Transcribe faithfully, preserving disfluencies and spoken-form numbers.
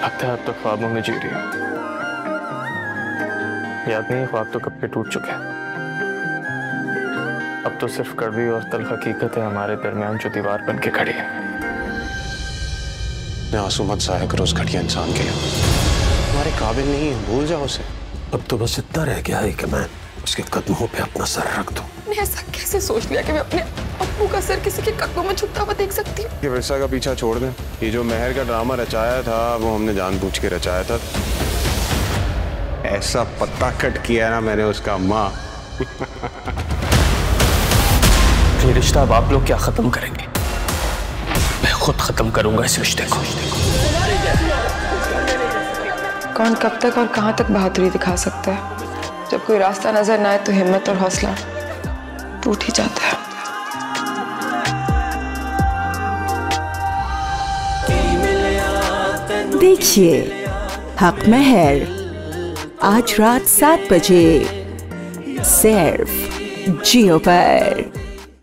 लगता है अब तो ख्वाबों में जी रही हूँ। याद नहीं, ख्वाब तो कब के टूट चुके हैं। अब तो सिर्फ कड़वी और तल्ख हकीकत है हमारे दरमियान जो दीवार बन के खड़ी है। आंसू मत जाया करो उस घटिया इंसान के लिए। तुम्हारे काबिल नहीं है, भूल जाओ उसे। अब तो बस इतना रह गया है कि मैं उसके कदमों पे अपना सर रख दूं। मैंने ऐसा कैसे सोच लिया कि मैं अपने अब्बू का सर किसी के कदमों में झुकता हुआ देख सकती हूँ। ये विरसा का पीछा छोड़ दें। ये जो मेहर का ड्रामा रचाया था वो हमने जानबूझ के रचाया था। ऐसा पत्ता कट किया ना मैंने उसका अम्मा। ये रिश्ता अब आप लोग क्या खत्म करेंगे? मैं खुद खत्म करूंगा इस रिश्ते को। कौन कब तक और कहां तक बहादुरी दिखा सकता है? जब कोई रास्ता नजर ना आए तो हिम्मत और हौसला टूट ही जाता है। देखिए हक महर आज रात सात बजे सिर्फ जियो पर।